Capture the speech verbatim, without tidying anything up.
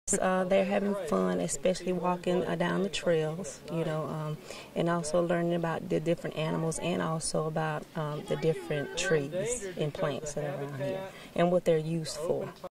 Uh, they're having fun, especially walking uh, down the trails, you know, um, and also learning about the different animals and also about um, the different trees and plants that are around here and what they're used for.